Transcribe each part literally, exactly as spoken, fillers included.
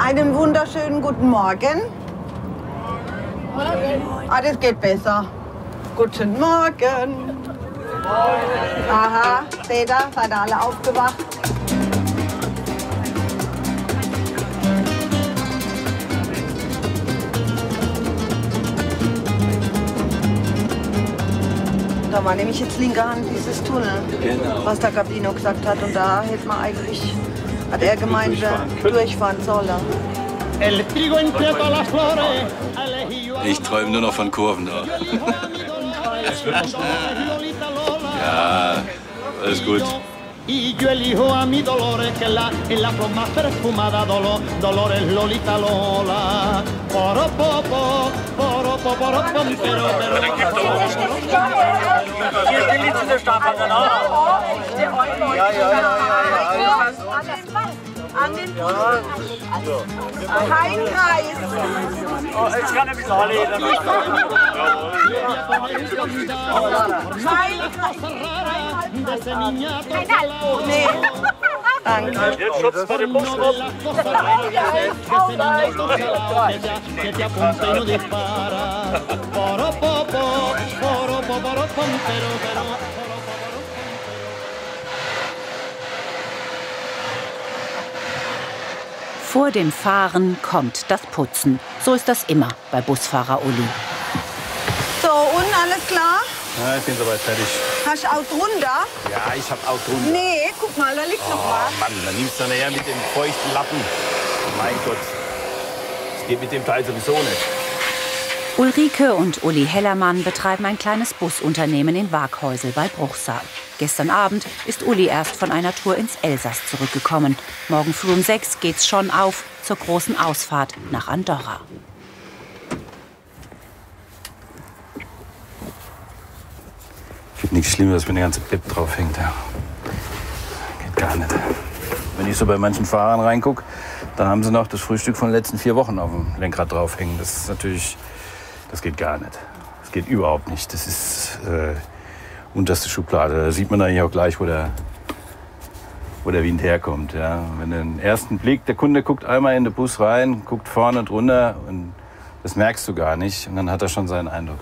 Einen wunderschönen guten Morgen. Ah, das geht besser. Guten Morgen. Aha, seht ihr, seid ihr alle aufgewacht? Da war nämlich jetzt linke Hand dieses Tunnel, genau, was der Gabino gesagt hat. Und da hätte man eigentlich, hat er gemeint, durchfahren sollen. Ich träume nur noch von Kurven da. Ja, alles gut. Y yo elijo a mi Dolores, que la, es la flor más perfumada, Dolor, Dolores Lolita Lola. Poro, popo, poro, popo, poro, pero, pero. Hier ist die letzte Staffel, genau. Ja, ja, ja, ja. An den kein Kreis. Oh, jetzt kann er mich anlehnen. Nee. Danke. Jetzt Schutz vor dem Busfahrt. Vor dem Fahren kommt das Putzen. So ist das immer bei Busfahrer Uli. So, und alles klar? Ja, ich bin soweit fertig. Hast du auch drunter? Ja, ich hab auch drunter. Nee, guck mal, da liegt oh, noch was. Mann, dann nimmst du dann her mit dem feuchten Lappen. Mein Gott, das geht mit dem Teil sowieso nicht. Ulrike und Uli Hellermann betreiben ein kleines Busunternehmen in Waaghäusel bei Bruchsal. Gestern Abend ist Uli erst von einer Tour ins Elsass zurückgekommen. Morgen früh um sechs geht's schon auf zur großen Ausfahrt nach Andorra. Ich finde nichts Schlimmeres, wenn der ganze Pep drauf hängt. Ja. Geht gar nicht. Wenn ich so bei manchen Fahrern reingucke, dann haben sie noch das Frühstück von den letzten vier Wochen auf dem Lenkrad draufhängen. Das ist natürlich, das geht gar nicht. Das geht überhaupt nicht. Das ist äh, unterste Schublade. Da sieht man eigentlich auch gleich, wo der, wo der Wind herkommt. Ja. Wenn den ersten Blick, der Kunde guckt einmal in den Bus rein, guckt vorne und runter und das merkst du gar nicht. Und dann hat er schon seinen Eindruck.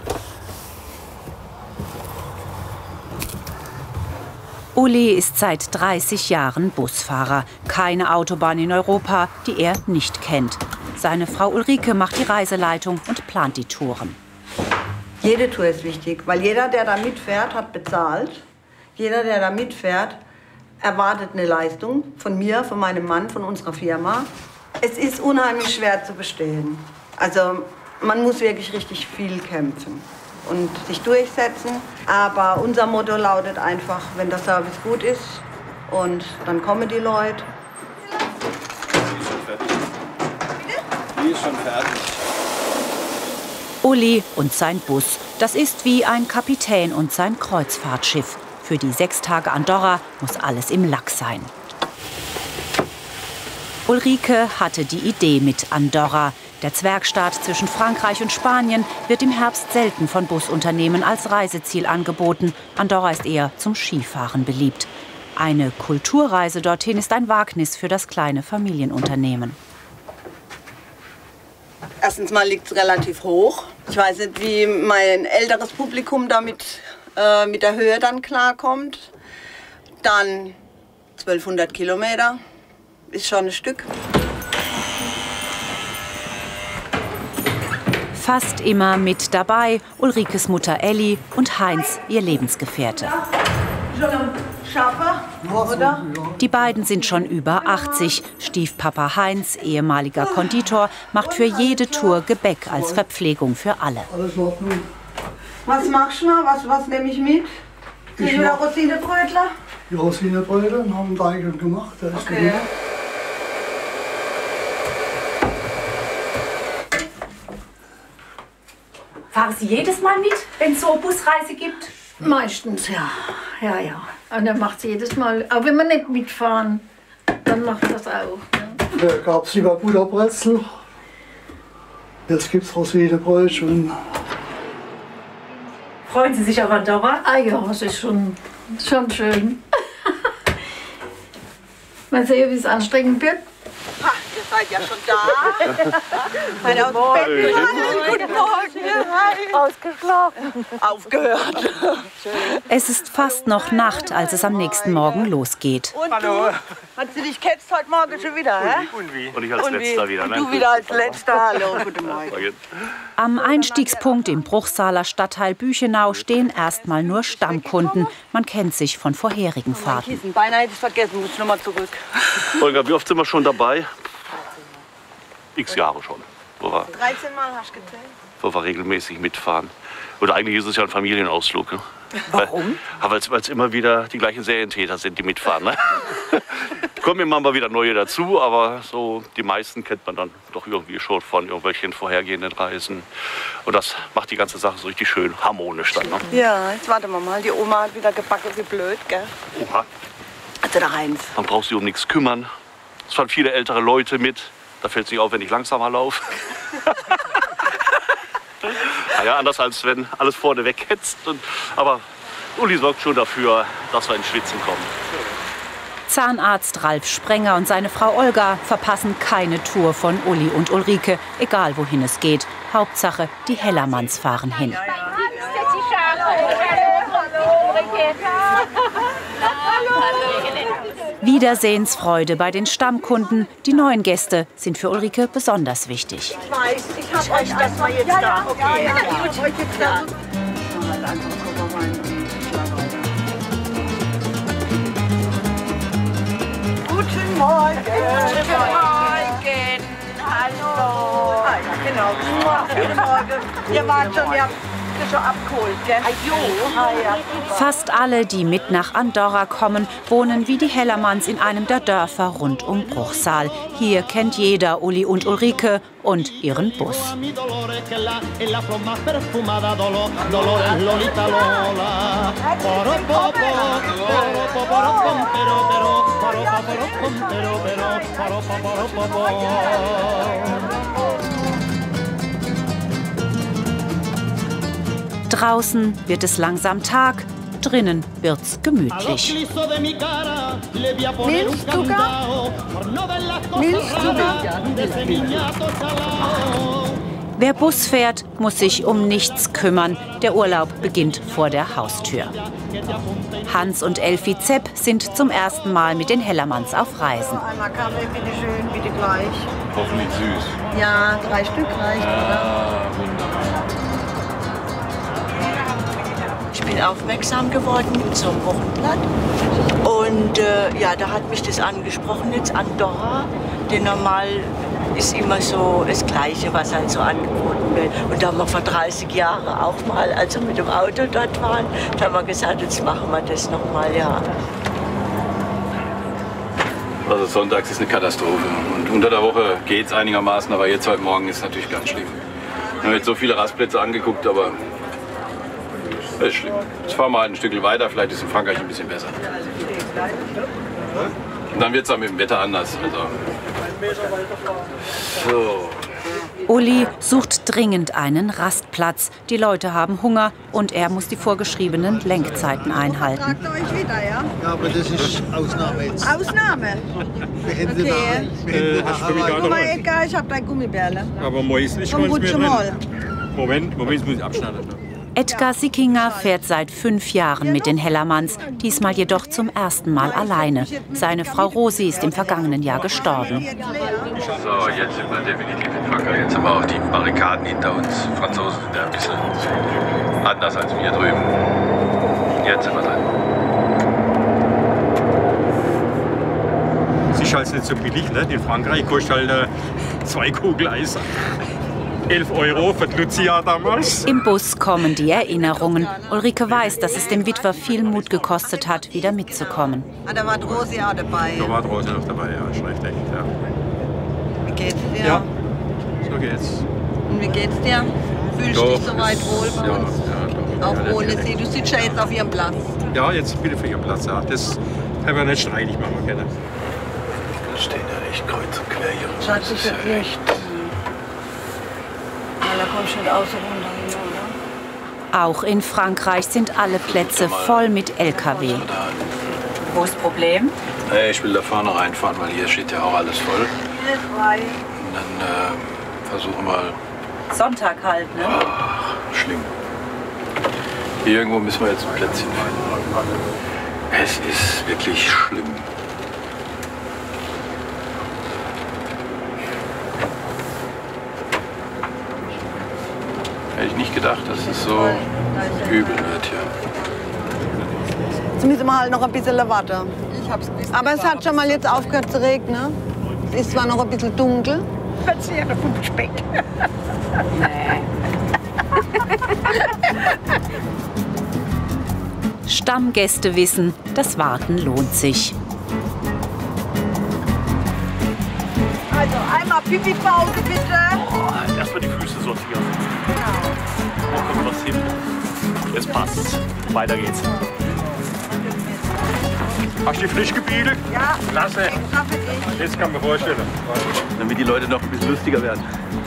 Uli ist seit dreißig Jahren Busfahrer. Keine Autobahn in Europa, die er nicht kennt. Seine Frau Ulrike macht die Reiseleitung und plant die Touren. Jede Tour ist wichtig, weil jeder, der da mitfährt, hat bezahlt. Jeder, der da mitfährt, erwartet eine Leistung von mir, von meinem Mann, von unserer Firma. Es ist unheimlich schwer zu bestehen. Also man muss wirklich richtig viel kämpfen und sich durchsetzen. Aber unser Motto lautet einfach, wenn der Service gut ist und dann kommen die Leute. Die ist schon fertig. Uli und sein Bus. Das ist wie ein Kapitän und sein Kreuzfahrtschiff. Für die sechs Tage Andorra muss alles im Lack sein. Ulrike hatte die Idee mit Andorra. Der Zwergstaat zwischen Frankreich und Spanien wird im Herbst selten von Busunternehmen als Reiseziel angeboten. Andorra ist eher zum Skifahren beliebt. Eine Kulturreise dorthin ist ein Wagnis für das kleine Familienunternehmen. Erstens mal liegt es relativ hoch. Ich weiß nicht, wie mein älteres Publikum damit äh, mit der Höhe dann klarkommt. Dann zwölfhundert Kilometer, ist schon ein Stück. Fast immer mit dabei Ulrikes Mutter Elli und Heinz, ihr Lebensgefährte. Oder? Die beiden sind schon über achtzig. Stiefpapa Heinz, ehemaliger Konditor, macht für jede Tour Gebäck als Verpflegung für alle. Was machst du mal? Was, was nehme ich mit? Ich wieder Rosinenbrötler? Die Rosinenbrötler haben wir eigentlich gemacht. Da ist okay. Fahren Sie jedes Mal mit, wenn es so eine Busreise gibt? Meistens, ja. Ja, ja. Und er macht es jedes Mal. Auch wenn wir nicht mitfahren, dann macht das auch. Ja. Da gab es lieber Butterbrezel. Jetzt gibt es Rosinenbrötchen. Freuen Sie sich auf Andorra? Ah ja, es ist schon, schon schön. Mal sehen, wie es anstrengend wird. Ha, ihr seid ja schon da. Meine aus dem Bett. Guten Morgen. Ausgeschlafen. Aufgehört. Es ist fast noch Nacht, als es am nächsten Morgen losgeht. Und Hallo. Hat sie dich ketzt heute Morgen schon wieder, hä? Und wie? Und ich als Letzter wieder. Und du wieder als Letzter. Hallo, guten Morgen. Am Einstiegspunkt im Bruchsaler Stadtteil Büchenau stehen erstmal nur Stammkunden. Man kennt sich von vorherigen Fahrten. Beinahe hätte ich vergessen, muss ich noch mal zurück. Olga, wie oft sind wir schon dabei? X Jahre schon. Wo wir, dreizehn Mal hast du gezählt. wo wir regelmäßig mitfahren. Oder eigentlich ist es ja ein Familienausflug. Ne? Warum? Weil es immer wieder die gleichen Serientäter sind, die mitfahren. Ne? Kommen immer mal wieder neue dazu, aber so die meisten kennt man dann doch irgendwie schon von irgendwelchen vorhergehenden Reisen. Und das macht die ganze Sache so richtig schön harmonisch dann. Ne? Ja, jetzt warten wir mal. Die Oma hat wieder gebacken wie blöd, gell? Oha. Also der Heinz. Man braucht sich um nichts kümmern. Es fahren viele ältere Leute mit. Da fällt es nicht auf, wenn ich langsamer laufe. Naja, anders als wenn alles vorne weghetzt. Und, aber Uli sorgt schon dafür, dass wir ins Schwitzen kommen. Zahnarzt Ralf Sprenger und seine Frau Olga verpassen keine Tour von Uli und Ulrike, egal wohin es geht. Hauptsache, die Hellermanns fahren hin. Wiedersehensfreude bei den Stammkunden. Die neuen Gäste sind für Ulrike besonders wichtig. Ich weiß, ich hab euch das mal jetzt da. Okay, ja, ja, ich euch jetzt da. Guten Morgen. Guten Morgen. Hallo. Ah, ja, genau. Guten Morgen. Ihr wart schon, ihr habt schon abgeholt, gell? Ah, ja. Fast alle, die mit nach Andorra kommen, wohnen wie die Hellermanns in einem der Dörfer rund um Bruchsal. Hier kennt jeder Uli und Ulrike und ihren Bus. Draußen wird es langsam Tag, drinnen wird's gemütlich. Milchzucker? Milchzucker? Wer Bus fährt, muss sich um nichts kümmern. Der Urlaub beginnt vor der Haustür. Hans und Elfi Zepp sind zum ersten Mal mit den Hellermanns auf Reisen. Einmal Kaffee, bitte schön, bitte gleich. Hoffentlich süß. Ja, drei Stück reicht, oder? Ah, wunderbar. Ich bin aufmerksam geworden mit so einem Wochenblatt und äh, ja, da hat mich das angesprochen, jetzt Andorra, denn normal ist immer so das Gleiche, was halt so angeboten wird. Und da haben wir vor dreißig Jahren auch mal, als wir mit dem Auto dort waren, da haben wir gesagt, jetzt machen wir das noch mal, ja. Also sonntags ist eine Katastrophe und unter der Woche geht es einigermaßen, aber jetzt heute Morgen ist es natürlich ganz schlimm. Wir haben jetzt so viele Rastplätze angeguckt, aber das ist schlimm. Jetzt fahren wir halt ein Stück weiter, vielleicht ist in Frankreich ein bisschen besser. Und dann wird es auch mit dem Wetter anders. Also. So. Uli sucht dringend einen Rastplatz. Die Leute haben Hunger und er muss die vorgeschriebenen Lenkzeiten einhalten. Fragt euch wieder, ja? Ja, aber das ist Ausnahme jetzt. Ausnahme? Okay. Äh, hast du für mich auch Guck noch mal, was? Edgar, ich hab dein Gummibärle. Aber meistens Komm, kann es rutsche mir mal. drin. Moment, Moment, muss ich abschneiden. Edgar Sickinger fährt seit fünf Jahren mit den Hellermanns, diesmal jedoch zum ersten Mal alleine. Seine Frau Rosi ist im vergangenen Jahr gestorben. So, jetzt sind wir definitiv in Frankreich. Jetzt haben wir auch die Barrikaden hinter uns. Die Franzosen sind ja ein bisschen anders als wir drüben. Jetzt sind wir drin. Es ist halt nicht so billig, ne? In Frankreich kostet halt äh, zwei Kugel Eis elf Euro für die Lucia damals. Im Bus kommen die Erinnerungen. Ulrike weiß, dass es dem Witwer viel Mut gekostet hat, wieder mitzukommen. Ah, da war Rosi auch dabei. Da war draußen noch dabei, ja, schon recht, ja. Wie geht's dir? Ja, so geht's. Und wie geht's dir? Fühlst du dich soweit wohl bei ja, uns? ja, Auch ja, ohne sie. Du sitzt ja jetzt auf ihrem Platz. Ja, jetzt bin ich auf ihrem Platz, ja. Das haben wir nicht streitig machen können. Da stehen ja echt kreuz und quer hier. Schatz, ich hab nicht. Da kommst du nicht außer runter hier, oder? Auch in Frankreich sind alle Plätze voll mit L K W. Wo ist das Problem? Hey, ich will da vorne reinfahren, weil hier steht ja auch alles voll. frei. Dann äh, versuchen wir. Sonntag halt, ne? Oh, schlimm. Hier irgendwo müssen wir jetzt ein Plätzchen finden. Es ist wirklich schlimm. Hätte ich nicht gedacht, dass es so übel wird hier. Jetzt müssen wir halt noch ein bisschen warten. Aber es hat schon mal jetzt aufgehört zu regnen. Es ist zwar noch ein bisschen dunkel. Verzehr vom Speck. Stammgäste wissen, das Warten lohnt sich. Also einmal Pipi-Pause bitte. Oh, erstmal die Füße sortieren. Wo kommt was hin? Jetzt passt's. Weiter geht's. Hast du die frisch gebiedelt? Ja. Klasse. Das kann man vorstellen. Damit die Leute noch ein bisschen lustiger werden.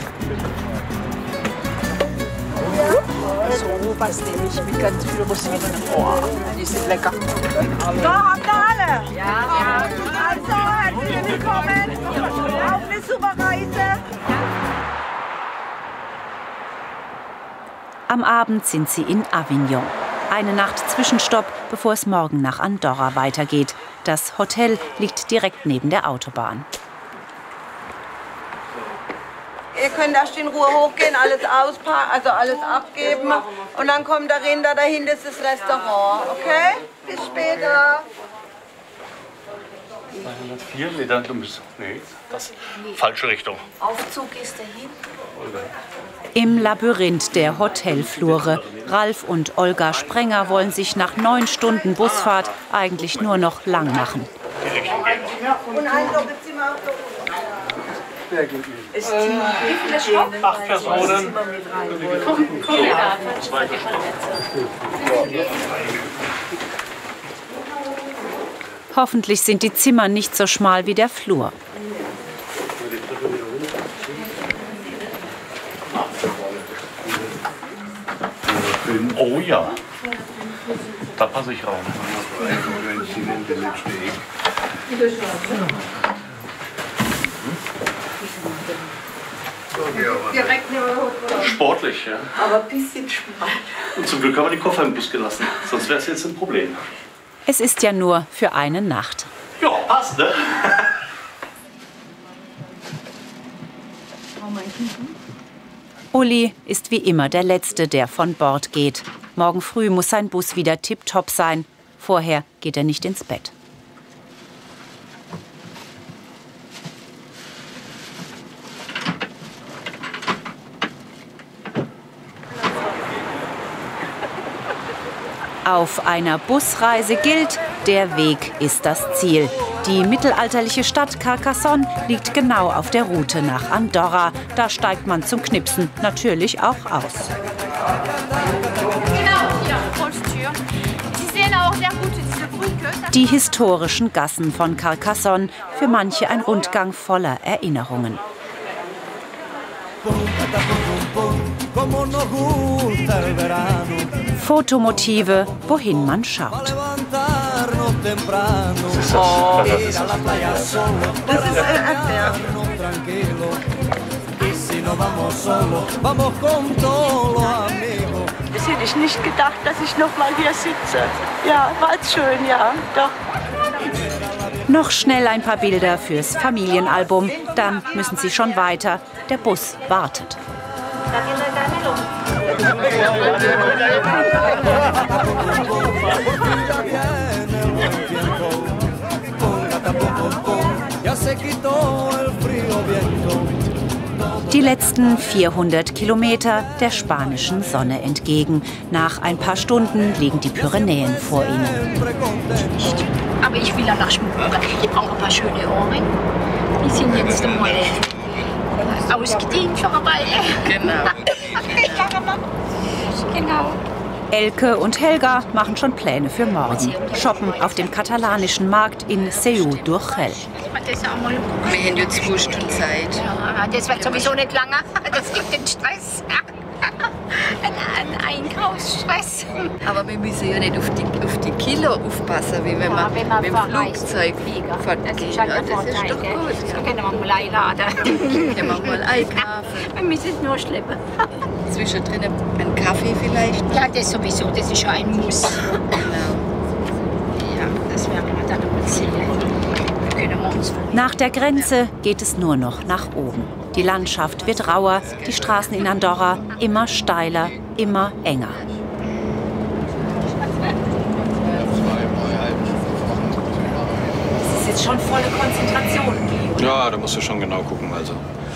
So, was nehme ich mit ganz viel Rosinen? Oh, die sind lecker. So, habt ihr alle? Ja, ja. Also, herzlich willkommen auf eine super Reise. Am Abend sind sie in Avignon. Eine Nacht Zwischenstopp, bevor es morgen nach Andorra weitergeht. Das Hotel liegt direkt neben der Autobahn. Ihr könnt erst in Ruhe hochgehen, alles auspacken, also alles abgeben. Und dann kommt darin, da dahinter ist das Restaurant, okay? Bis später. zweihundertvier Meter, du bist. Nee, das falsche Richtung. Aufzug ist dahin. Im Labyrinth der Hotelflure. Ralf und Olga Sprenger wollen sich nach neun Stunden Busfahrt eigentlich nur noch lang machen. Und ein Doppelzimmer. Ist die, wie viele Stock? Acht Personen. Hoffentlich sind die Zimmer nicht so schmal wie der Flur. Oh ja, da passe ich rein. Sportlich, ja. Aber ein bisschen schmal. Und zum Glück haben wir die Koffer im Bus gelassen, sonst wäre es jetzt ein Problem. Es ist ja nur für eine Nacht. Ja, passt, ne? Uli ist wie immer der Letzte, der von Bord geht. Morgen früh muss sein Bus wieder tipptopp sein. Vorher geht er nicht ins Bett. Auf einer Busreise gilt, der Weg ist das Ziel. Die mittelalterliche Stadt Carcassonne liegt genau auf der Route nach Andorra. Da steigt man zum Knipsen natürlich auch aus. Genau, hier, Holztür. Sie sehen auch sehr gut diese Brücke. Die historischen Gassen von Carcassonne, für manche ein Rundgang voller Erinnerungen. Fotomotive, wohin man schaut. Oh, das ist Das ist Erdbeer. Das hätte ich nicht gedacht, dass ich noch mal hier sitze. Ja, war jetzt schön, ja, doch. Noch schnell ein paar Bilder fürs Familienalbum, dann müssen sie schon weiter. Der Bus wartet. Die letzten vierhundert Kilometer der spanischen Sonne entgegen. Nach ein paar Stunden liegen die Pyrenäen vor ihnen. Aber ich will ja nach Schmuck. Ich brauche ein paar schöne Ohrringe. Die sind jetzt mal ausgedient für eine Weile. Genau. Genau. Elke und Helga machen schon Pläne für morgen. Shoppen auf dem katalanischen Markt in Seu-d'Urgell. Wir haben jetzt zwei Stunden Zeit. Ja, das wird sowieso nicht lange. Das gibt den Stress. Ein Einkaufsstress. Aber wir müssen ja nicht auf die, auf die Kilo aufpassen, wie wenn Ja, man, wenn man mit dem verreist, Flugzeug Flieger. fortgeht. Das ist halt Ja, der das ist Vorteil, doch gell? gut. So können wir mal einladen. Können wir mal einkaufen. Wir müssen es nur schleppen. Zwischendrin einen Kaffee vielleicht. Ja, das sowieso, das ist ja ein Muss. Genau. Ja, das werden wir dann mal sehen. Wir können uns Nach der Grenze geht es nur noch nach oben. Die Landschaft wird rauer, die Straßen in Andorra immer steiler, immer enger. Das ist jetzt schon volle Konzentration. Ja, da musst du schon genau gucken. Also.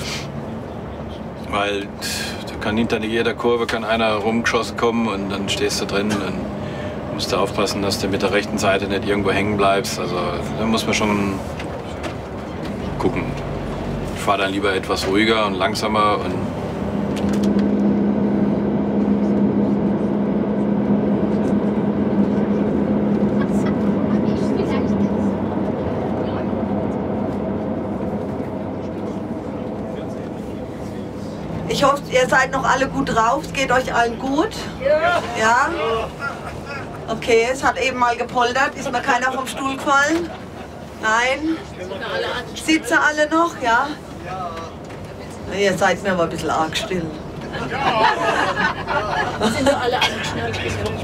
Weil da kann hinter jeder Kurve kann einer rumgeschossen kommen und dann stehst du drin und musst du aufpassen, dass du mit der rechten Seite nicht irgendwo hängen bleibst. Also da muss man schon gucken. Ich fahre dann lieber etwas ruhiger und langsamer und Ich hoffe, ihr seid noch alle gut drauf. Es geht euch allen gut? Ja. Ja? Okay, es hat eben mal gepoltert. Ist mir keiner vom Stuhl gefallen? Nein? Sitzen alle noch? Ja? Ihr seid mir aber ein bisschen arg still. sind doch alle angeschnallt.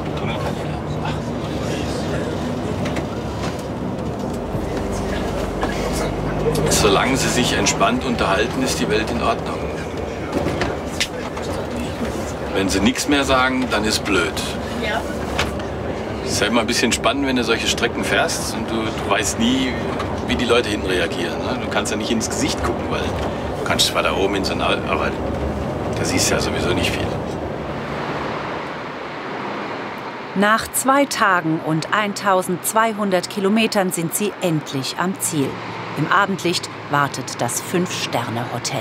solange sie sich entspannt unterhalten, ist die Welt in Ordnung. Wenn sie nichts mehr sagen, dann ist blöd. Ja. Es ist ja immer ein bisschen spannend, wenn du solche Strecken fährst und du, du weißt nie, wie die Leute hinten reagieren. Ne? Du kannst ja nicht ins Gesicht gucken, weil du kannst zwar da oben in so einer, aber da siehst du ja sowieso nicht viel. Nach zwei Tagen und eintausendzweihundert Kilometern sind sie endlich am Ziel. Im Abendlicht wartet das Fünf-Sterne-Hotel.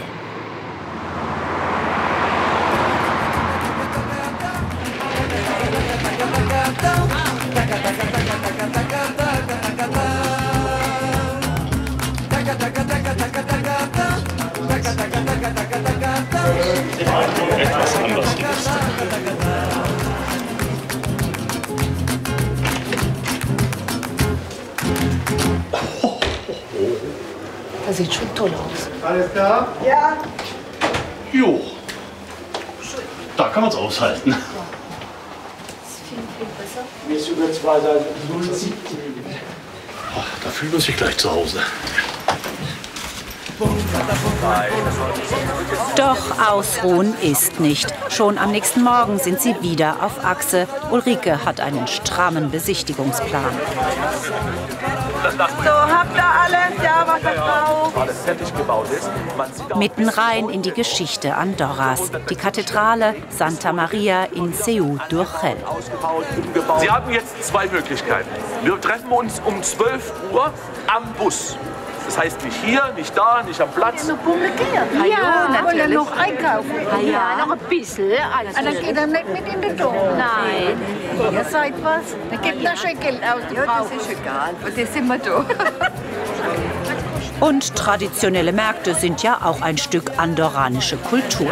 Etwas anders ist. Das sieht schon toll aus. Alles klar? Ja. Jo. Da kann man es aushalten. Das ist viel, viel besser. Mir ist über zwei Seiten null Komma siebzehn. Ach, da fühlt man sich gleich zu Hause. Doch ausruhen ist nicht. Schon am nächsten Morgen sind sie wieder auf Achse. Ulrike hat einen strammen Besichtigungsplan. So, habt ihr alles? Ja, was ihr braucht. Mitten rein in die Geschichte Andorras. Die Kathedrale Santa Maria in Seu d'Urgell. Sie haben jetzt zwei Möglichkeiten. Wir treffen uns um zwölf Uhr am Bus. Das heißt nicht hier, nicht da, nicht am Platz. Noch Bummel gehen. Ja, Ja, natürlich. wollen noch einkaufen. Ah, ja, noch ein bisschen. Also, Ah, dann geht er nicht mit in den Dom. Nein. Ihr seid was? Dann gibt er schon Geld aus, die Frau. Das ist egal, für das sind wir da. Und traditionelle Märkte sind ja auch ein Stück andorranische Kultur.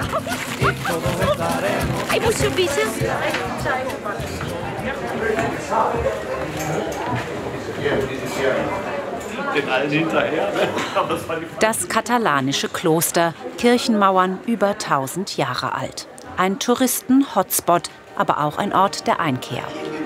Ich muss so ein bisschen. Den allen hinterher. Das katalanische Kloster, Kirchenmauern über tausend Jahre alt. Ein Touristen-Hotspot, aber auch ein Ort der Einkehr.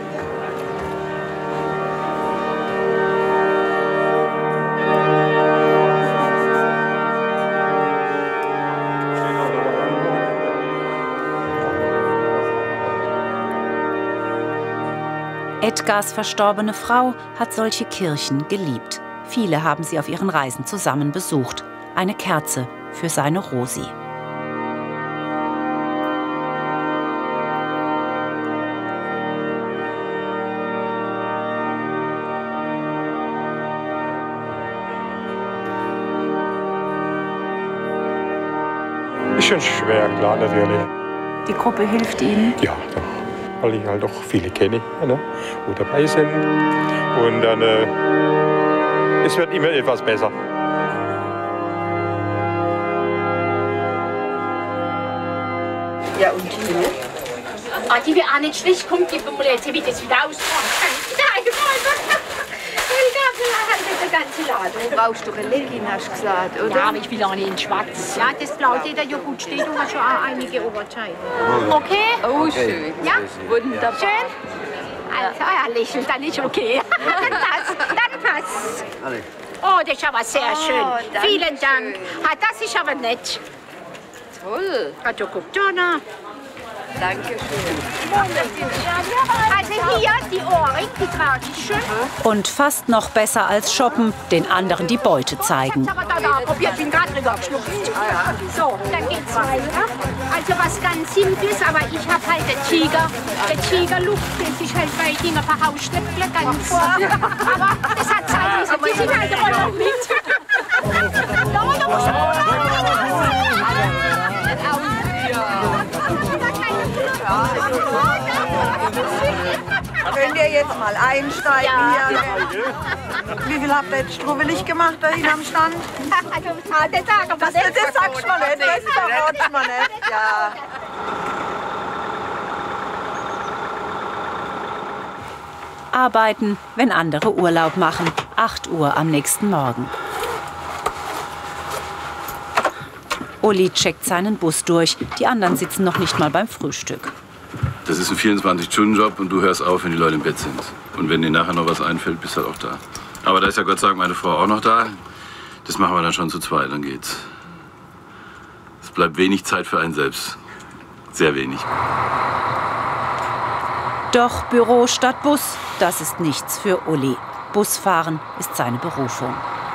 Edgars verstorbene Frau hat solche Kirchen geliebt. Viele haben sie auf ihren Reisen zusammen besucht. Eine Kerze für seine Rosi. Ist schon schwer, klar, natürlich. Die Gruppe hilft Ihnen? Ja, doch. Weil ich halt auch viele kenne, ne, wo dabei sind. Und dann, äh, es wird immer etwas besser. Ja, und die nicht? Ah, die wird auch nicht schlecht. Komm, gib mir mal jetzt, wie das wieder ausmachen. Die ganze Ladung. Du brauchst doch eine Legging, hast du gesagt, oder? Ja, aber ich will auch nicht in schwarz. Ja, das Blau, der ja gut steht, du hast schon auch einige Oberteile. Okay? Oh, schön. Ja? Wunderbar. Schön? Also, ja, lächeln, dann ist okay. das, dann passt. Oh, das ist aber sehr Oh, schön. danke Vielen Dank. schön. Ah, das ist aber nett. Toll. Ah, du guck da noch. Danke schön. Also hier die Ohrringe, die trage ich schön. Und fast noch besser als shoppen, den anderen die Beute zeigen. Aber da, da, probiert, bin gerade drüber geschluckt. So, dann geht's weiter. Also was ganz Simples, aber ich habe halt den Tiger, den Tigerluft, das ist halt bei Dingen verhausschnäppler ganz. Aber es hat Zeit, die sind halt immer noch mit. Da, da muss Könnt ihr jetzt mal einsteigen Ja. hier? Wie viel habt ihr jetzt strubbelig gemacht da hinten am Stand? Also, das sagen wir Das, nicht. das sagst du mal nicht, das verratst du mal nicht. Ja. Arbeiten, wenn andere Urlaub machen. acht Uhr am nächsten Morgen. Uli checkt seinen Bus durch. Die anderen sitzen noch nicht mal beim Frühstück. Das ist ein vierundzwanzig-Stunden-Job und du hörst auf, wenn die Leute im Bett sind. Und wenn dir nachher noch was einfällt, bist du halt auch da. Aber da ist ja Gott sei Dank meine Frau auch noch da. Das machen wir dann schon zu zweit, dann geht's. Es bleibt wenig Zeit für einen selbst. Sehr wenig. Doch Büro statt Bus, das ist nichts für Uli. Busfahren ist seine Berufung.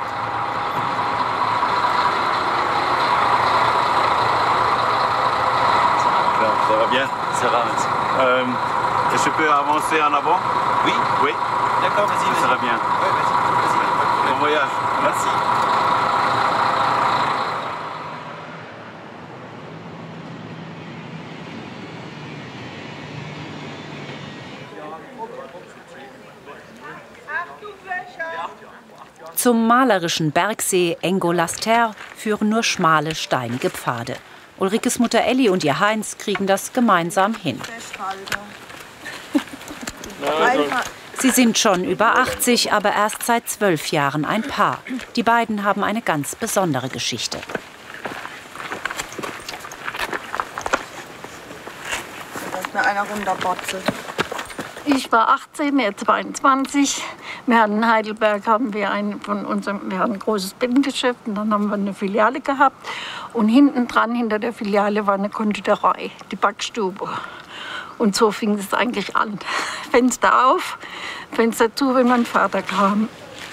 Ça va bien? Ça va, merci. Euh, Est-ce que je peux avancer en avant? Oui. Oui. D'accord, vas-y, vas-y. Ça va bien. Oui, vas-y, vas-y. Bon voyage. Merci. Zum malerischen Bergsee Engo-Las-Terre führen nur schmale, steinige Pfade. Ulrikes Mutter Elli und ihr Heinz kriegen das gemeinsam hin. Sie sind schon über achtzig, aber erst seit zwölf Jahren ein Paar. Die beiden haben eine ganz besondere Geschichte. Da ist mir einer runterbotzelt. Ich war achtzehn, er zweiundzwanzig. Wir hatten in Heidelberg haben wir ein, von unserem, wir hatten ein großes Bindengeschäft und dann haben wir eine Filiale gehabt. Und hinten dran, hinter der Filiale, war eine Konditorei, die Backstube. Und so fing es eigentlich an. Fenster auf, Fenster zu, wenn mein Vater kam.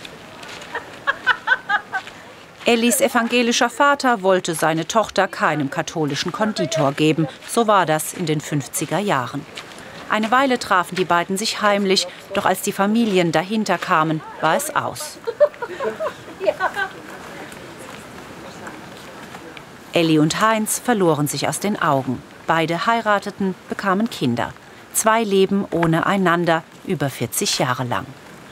Ellis evangelischer Vater wollte seine Tochter keinem katholischen Konditor geben. So war das in den fünfziger Jahren. Eine Weile trafen die beiden sich heimlich, doch als die Familien dahinter kamen, war es aus. Elli und Heinz verloren sich aus den Augen. Beide heirateten, bekamen Kinder. Zwei leben ohne einander, über vierzig Jahre lang.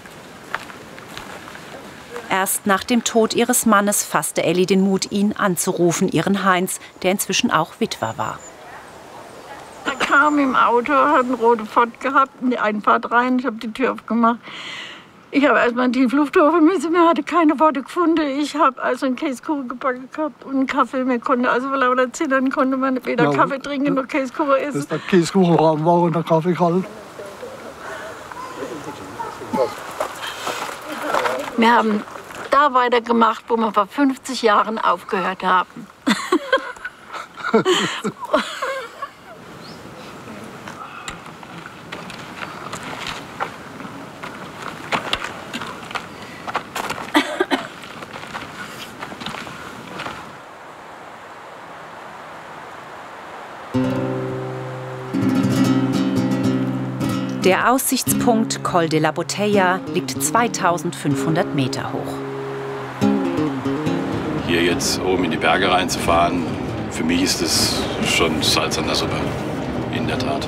Erst nach dem Tod ihres Mannes fasste Elli den Mut, ihn anzurufen, ihren Heinz, der inzwischen auch Witwer war. Er kam im Auto, hat einen roten Ford gehabt, in die Einfahrt rein, ich habe die Tür aufgemacht. Ich habe erst mal in die Luft holen müssen, mir hatte keine Worte gefunden. Ich habe also einen Käsekuchen gebacken gehabt und einen Kaffee. Mir konnte also vor lauter Zittern konnte man weder Ja, Kaffee trinken noch Käsekuchen essen. Das ist der Käsekuchen warm war und der Kaffee kalt. Wir haben da weitergemacht, wo wir vor fünfzig Jahren aufgehört haben. Der Aussichtspunkt Col de la Botella liegt zweitausendfünfhundert Meter hoch. Hier jetzt oben in die Berge reinzufahren, für mich ist es schon Salz an der Suppe. In der Tat.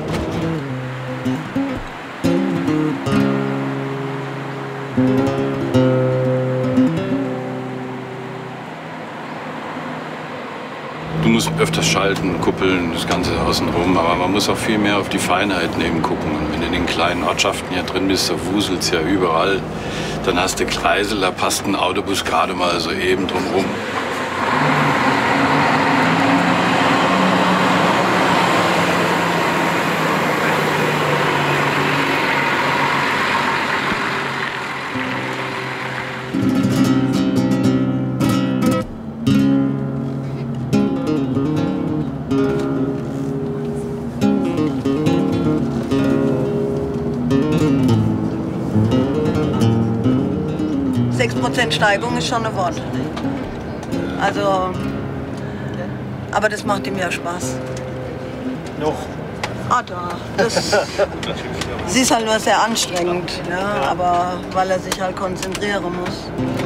Du musst öfters schalten, kuppeln, das Ganze außenrum. Aber man muss auch viel mehr auf die Feinheiten eben gucken. Und wenn du in den kleinen Ortschaften hier drin bist, da wuselt's ja überall. Dann hast du Kreisel, da passt ein Autobus gerade mal so eben drum rum. sechs Prozent Steigung ist schon ein Wort. Also, aber das macht ihm ja Spaß. Noch? Ah, da. Das, es ist halt nur sehr anstrengend, ja, aber weil er sich halt konzentrieren muss.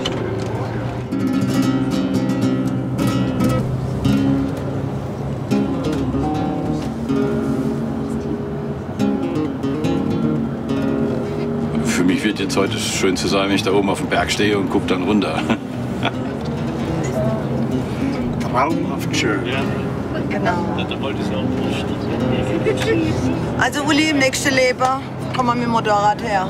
Für mich wird jetzt heute schön zu sein, wenn ich da oben auf dem Berg stehe und gucke dann runter. Traumhaft schön. Ja. Genau. Also Uli, im nächsten Leben kommen wir mit dem Motorrad her.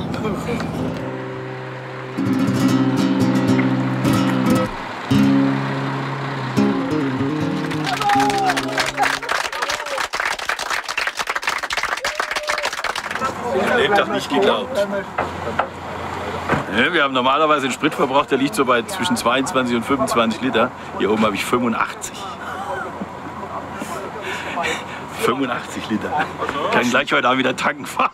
Lebtag nicht geglaubt. Ja, wir haben normalerweise einen Spritverbrauch, der liegt so bei zwischen zweiundzwanzig und fünfundzwanzig Liter. Hier oben habe ich fünfundachtzig. fünfundachtzig Liter. Kann gleich heute Abend wieder tanken fahren.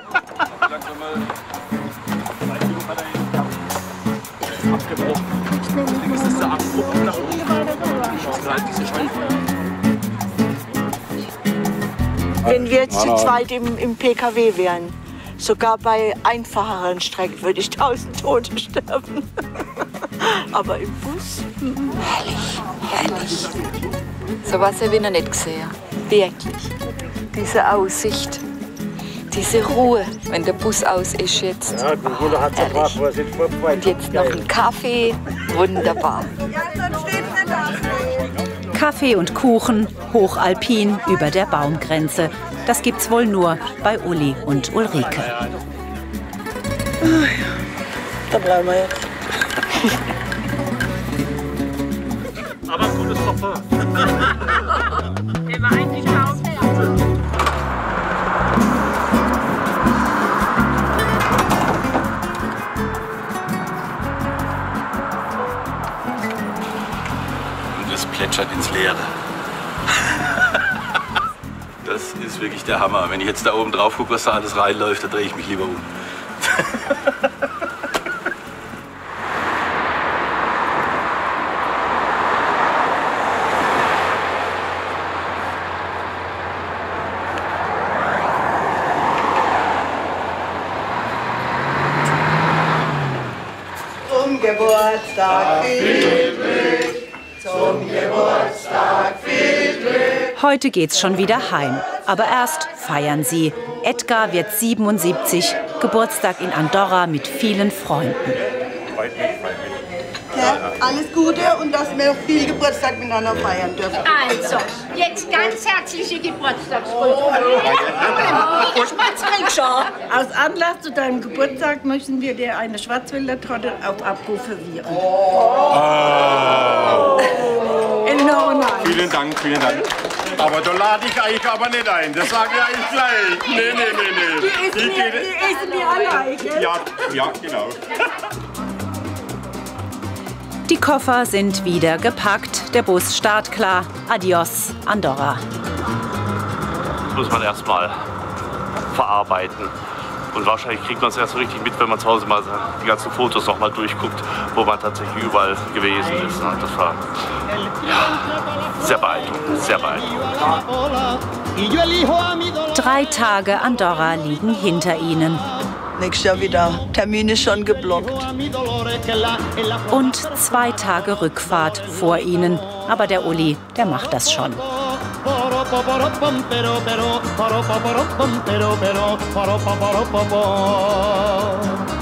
Wenn wir jetzt zu zweit im, im P K W wären, sogar bei einfacheren Strecken würde ich tausend Tote sterben. Aber im Bus? Herrlich, herrlich. So was habe ich noch nicht gesehen. Wirklich. Diese Aussicht, diese Ruhe, wenn der Bus aus ist jetzt. Ja, der Bruder hat gefragt, wo er sitzt. Und jetzt noch ein Kaffee, wunderbar. Kaffee und Kuchen, hochalpin über der Baumgrenze. Das gibt's wohl nur bei Uli und Ulrike. Da bleiben wir jetzt. Aber ein gutes Parfum. Der war eigentlich raus. Und es plätschert ins Leere. Das ist wirklich der Hammer. Wenn ich jetzt da oben drauf gucke, was da alles reinläuft, dann drehe ich mich lieber um. Zum Geburtstag viel Glück, zum Geburtstag viel Glück. Heute geht's schon wieder heim. Aber erst feiern sie. Edgar wird siebenundsiebzig, Geburtstag in Andorra mit vielen Freunden. Ja, alles Gute und dass wir auch viel Geburtstag miteinander feiern dürfen. Also, jetzt ganz herzliche Geburtstagsgrüße. Aus Anlass zu deinem Geburtstag möchten wir dir eine Schwarzwälder Torte auf Abruf servieren. Oh. Enorm nice. Vielen Dank, vielen Dank. Aber da lade ich euch aber nicht ein, das sage ich euch gleich. Nee, nee, nee, nee. Die essen wir, die essen wir allein, gell? Ja, ja, genau. Die Koffer sind wieder gepackt, der Bus startklar. Adios, Andorra. Das muss man erst mal verarbeiten. Und wahrscheinlich kriegt man es erst so richtig mit, wenn man zu Hause mal die ganzen Fotos noch mal durchguckt, wo man tatsächlich überall gewesen ist. Das war ja, sehr beeindruckend, sehr beeindruckend. Drei Tage Andorra liegen hinter ihnen. Nächstes Jahr wieder. Termin ist schon geblockt. Und zwei Tage Rückfahrt vor ihnen. Aber der Uli, der macht das schon. Pero, pero,